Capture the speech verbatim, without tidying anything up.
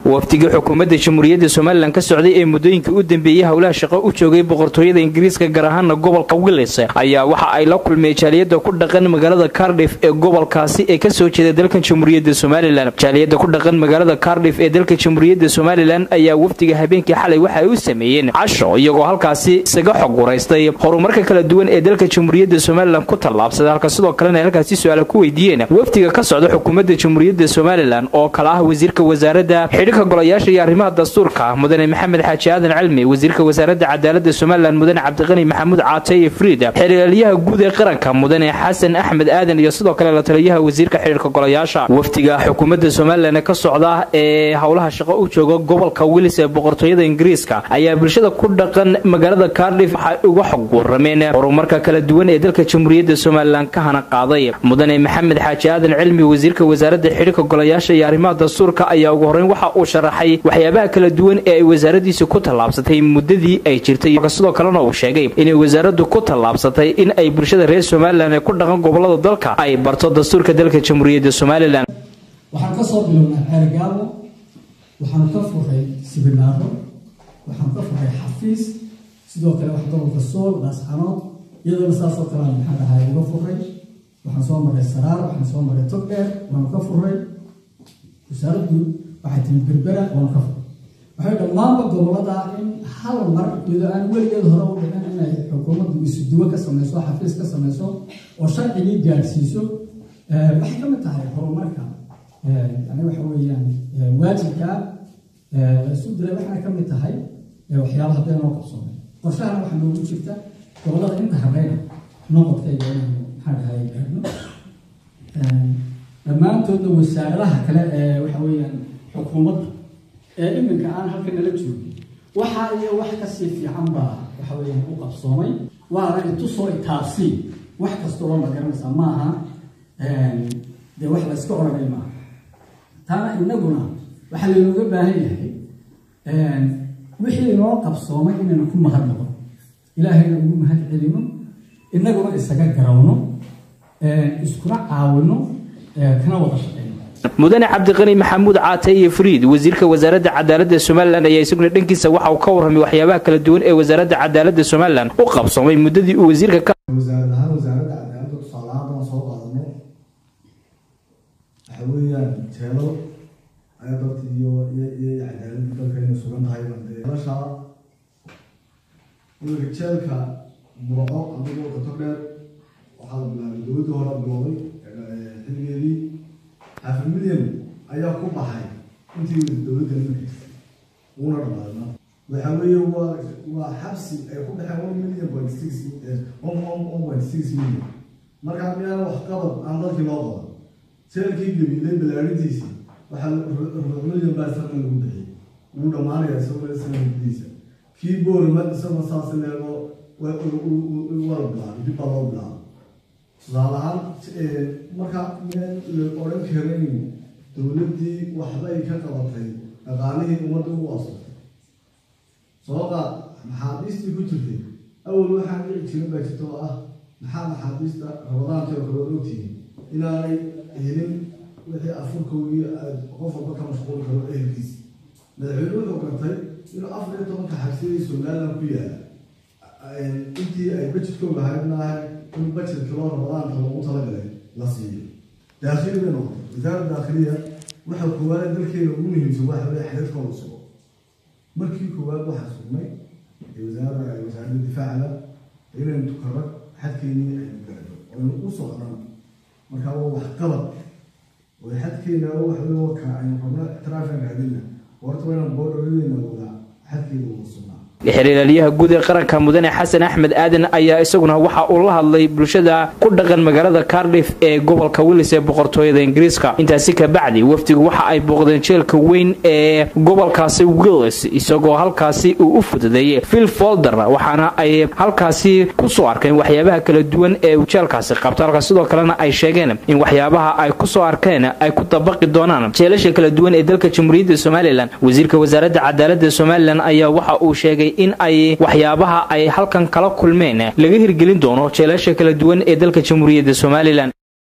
waftiga xukuumadda jamhuuriyadda Soomaaliland ka socday ee muddooyinka u dambeeyay hawlaha shaqo u joogay boqortooyada Ingiriiska gaar ahaan gobolka Wales ayaa waxa ay la kulmeen jaaliyada ku dhaqan magaalada Cardiff ee gobolkaasi ee ka soo jeeda dalka jamhuuriyadda Soomaaliland. Jaaliyada ku dhaqan magaalada Cardiff ee dalka jamhuuriyadda Soomaaliland ayaa waftiga habeenkii xalay waxa ay u sameeyeen casho iyagoo halkaasi isaga xog wareystay horumarka kala duwan ee dalka jamhuuriyadda Soomaaliland ku tallaabsaday halka sidoo kalena halkaasi su'aalo ku weydiiyeen waftiga ka socda xukuumadda jamhuuriyadda Soomaaliland oo kala ah wasiirka wasaaradda xidhiidhka golayaasha iyo arrimaha dastuurka mudane Maxamed Xaaji Aadan Cilmi, wasiirka wasaaradda cadaaladda Soomaaliland mudane Cabdiqani Maxamuud Caatay Friida, xiriiryaha guud ee qaranka mudane Xasan Axmed Aadan iyo sidoo kale la taliyaha wasiirka xidhiidhka golayaasha. Waftiga xukuumadda Soomaaliland ka socda ee hawlaha shaqo u jooga gobolka Wales ee boqortooyada Ingiriiska ayaa bulshada ku dhaqan magaalada Cardiff waxa uga xog warameen horumarka kala duwan ee dalka jamhuuriyadda Soomaaliland ka hana qaaday. Mudane Maxamed Xaaji Aadan Cilmi, wasiirka wasaaradda xidhiidhka golayaasha iyo arrimaha dastuurka ayaa ugu horeyn waxa uu sharaxay waxyaabaha kala duwan ee ay wasaaraddiisu ku tallaabsatay muddadii ay jirtay. Sidoo kalena uu sheegay in wasaaraddu ku tallaabsatay in ay bulshada reer Soomaaliland ku dhaqan gobolada dalka ay barto dastuurka dalka jamhuuriyadda Soomaaliland. waxaan ka soo bilownaa xeergaabo, waxaan ka furay sibinaaro, waxaan ka furay xafiis, sidoo kale wax gobolka Sool, Laascanood, iyadoo saas oo kale maxaa dhahay uga furay. waxaan soo maray Saraar, waxaan soo maray Togdheer, waan ka furay. wasaaraddu waxay timi Berbera, waan ka furay. waxay dhammaanba gobolada in hal mar iyadoo aan weligeed hore u dhicin inay xukuumaddu isu duwo ka samayso, xafiis ka samayso oo sharcigii gaadhsiiso waxay ka mid tahay horumarka yani waxa weeyaan waajibka isu diray. waxay ka mid tahay waxyaabaha hadda noo qabsoomay. qorshahana waxaa noogu jirta gobolada inta habeena noqodkayga inaynu maxaa dhahay gaadhno. dhammaantoodna wasaaradaha kale ee waxa weeyaan xukuumadda ee iminka aan halkan nala joogin waxa iyo wax ka sii fiican baa waxa weeyaan u qabsoomay. waana intu soo itaasi wax kasta oo magaranaysa maaha dee wax la iska oranay maaha. taana inaguna waxaa laynooga baahan yahay wixii inoo qabsoomay inaynu ku mahad noqon, ilaahayna ugu mahad celino, inaguna isaga garawno, iskuna caawino, kana wada shaqeyno. mudane Cabdiqani Maxamuud Caatay Friid, wasiirka wasaaradda cadaaladda Soomaaliland ayaa isaguna dhankiisa waxa uu ka warramay waxyaabaha kala duwan ee wasaaradda cadaaladda Soomaaliland u qabsoomay muddadii uu wasiirka ka wasaaradda wasaaradda cadaaladda tusaalahan soo qaadano waxa weeyaan jeelo ay dadka iyo iyo cadaaladda dalkeena sugan tahay bandeelasha iyo jeelka burco adigoo ka togdheer waxaa la bilaabay dowladda hore bilowday xilligeedii afar milyan ayaa ku baxay intii dowladda nimankiisa uuna dhammaadna. waxa weeye waa waa xabsi ay ku baxeen one million point six one point six million. markaa miyaan wax qabad aan dadkii loo qaban. jeelkii gabilay balaarintiisii waxaa rubuc milyan baa sanad lagu bixiyey, wuu dhammaanaya isagoo sanadkiisa. kii boolmad isagoo saas leego waa la bilaabay, dib baa loo bilaabay. tusaale ahaan markaa miyaan la odhan karin dowladdii waxba ay ka qabatay dhaqaalihii ummadda ugu asurtay. soo qaad maxaabiistii ku jirtay awal waxaan dhici jirin baa jirta oo ah maxaa maxaabiista rabadaanta oo kale oo ogtihiin inaanay helin wixii afurkowgii qof walba ka mashquul karo ehelkiisa. madaxweyne wuxuu gartay inuu afar iyo tobanka xabsiyadii Somaliland ku yaala intii ay budgetkooga haydnahay in budgetka loo rabadaanta loogu talagalay la siiyo. daakhiliga noqday wasaaradda daakhiliya waxa koowaad dalkeena ugu muhiimsan waxa weeye xiriirkooda sugo. markii koowaad waxaa sugnay wasaaradda wasaaradda difaaca inaynu tukaro xadkeennii aynu gaadho aynu u socdaan. markaa waa wax qabad oo xadkeena waxa weeye waka aynu rabno ictiraafan raadina horta waa inaan boodhareedayna wada xadkeena ugu sugnaa. xiriiryaha guud ee qaranka mudane Xasan Axmed Aadan ayaa isaguna waxa uu la hadlay bulshada ku dhaqan magaalada Cardiff ee gobolka Wales ee boqortooyada Ingiriiska. intaasi ka bacdi waftigu waxa ay booqdeen jeelka weyn ee gobolkaasi Wales isagoo halkaasi uu u fududeeyay Phil Folder, waxaana ay halkaasi ku soo arkeen waxyaabaha kala duwan ee uu jeelkaasi qabto. halka sidoo kalena ay sheegeen in waxyaabaha ay ku soo arkeen ay ku dabaqi doonaan jeelasha kala duwan ee dalka jamhuuriyadda Soomaaliland. wasiirka wasaaradda cadaaladda Soomaaliland ayaa waxa uu sheegay in ay waxyaabaha ay halkan kala kulmeen laga hirgelin doono jeelasha kala duwan ee dalka jamhuuriyadda Soomaaliland.